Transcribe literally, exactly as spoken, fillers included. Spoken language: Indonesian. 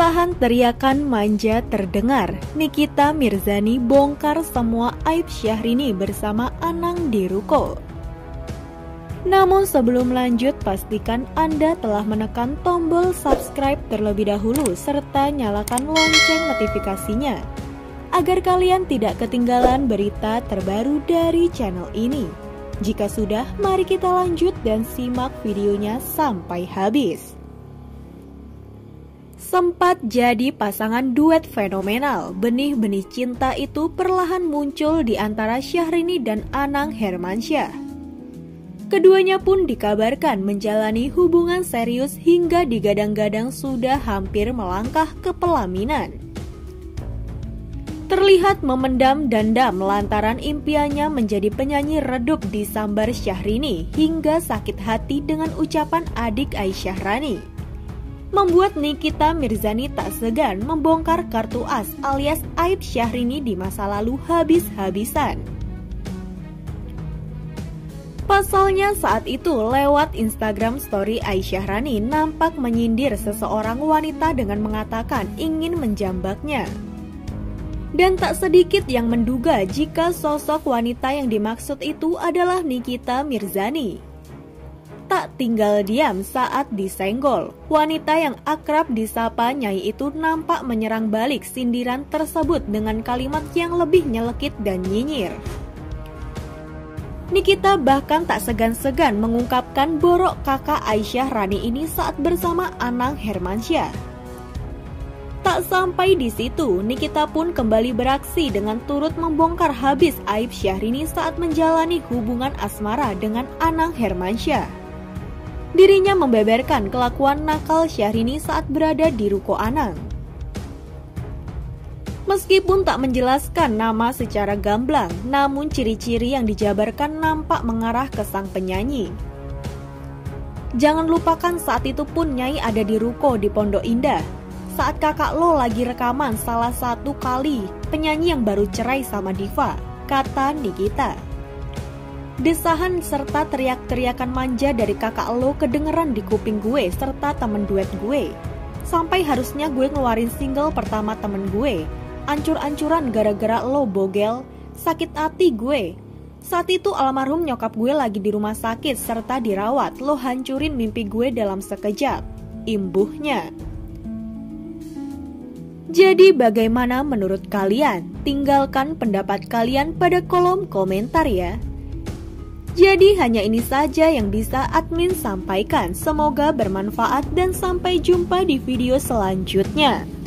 Desahan teriakan manja terdengar. Nikita Mirzani bongkar semua aib Syahrini bersama Anang di ruko. Namun sebelum lanjut, pastikan Anda telah menekan tombol subscribe terlebih dahulu serta nyalakan lonceng notifikasinya agar kalian tidak ketinggalan berita terbaru dari channel ini. Jika sudah, mari kita lanjut dan simak videonya sampai habis. Sempat jadi pasangan duet fenomenal, benih-benih cinta itu perlahan muncul di antara Syahrini dan Anang Hermansyah. Keduanya pun dikabarkan menjalani hubungan serius hingga digadang-gadang sudah hampir melangkah ke pelaminan. Terlihat memendam dendam lantaran impiannya menjadi penyanyi redup disambar Syahrini hingga sakit hati dengan ucapan adik Aisyah Rani. Membuat Nikita Mirzani tak segan membongkar kartu as alias aib Syahrini di masa lalu habis-habisan. Pasalnya saat itu lewat Instagram story Aisyah Rani nampak menyindir seseorang wanita dengan mengatakan ingin menjambaknya. Dan tak sedikit yang menduga jika sosok wanita yang dimaksud itu adalah Nikita Mirzani. Tak tinggal diam saat disenggol, wanita yang akrab disapa Nyai itu nampak menyerang balik sindiran tersebut dengan kalimat yang lebih nyelekit dan nyinyir. Nikita bahkan tak segan-segan mengungkapkan borok kakak Aisyah Rani ini saat bersama Anang Hermansyah. Tak sampai di situ, Nikita pun kembali beraksi dengan turut membongkar habis aib Syahrini saat menjalani hubungan asmara dengan Anang Hermansyah. Dirinya membeberkan kelakuan nakal Syahrini saat berada di ruko Anang. Meskipun tak menjelaskan nama secara gamblang, namun ciri-ciri yang dijabarkan nampak mengarah ke sang penyanyi. Jangan lupakan saat itu pun Nyai ada di ruko di Pondok Indah, saat kakak lo lagi rekaman salah satu kali penyanyi yang baru cerai sama Diva, kata Nikita. Desahan serta teriak-teriakan manja dari kakak lo kedengeran di kuping gue serta temen duet gue. Sampai harusnya gue ngeluarin single pertama temen gue. Ancur-ancuran gara-gara lo bogel, sakit hati gue. Saat itu almarhum nyokap gue lagi di rumah sakit serta dirawat, lo hancurin mimpi gue dalam sekejap, imbuhnya. Jadi bagaimana menurut kalian? Tinggalkan pendapat kalian pada kolom komentar ya. Jadi hanya ini saja yang bisa admin sampaikan. Semoga bermanfaat dan sampai jumpa di video selanjutnya.